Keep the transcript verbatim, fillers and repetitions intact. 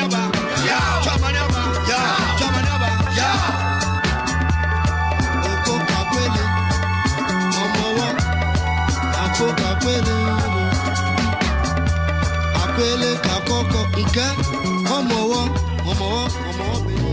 Chamaniaba, yeah, Chamaniaba, yeah, Chamaniaba, yeah. Oko kakwele, omowo, ako kakwele, akwele kakoko, ike, omowo, omowo, omowo.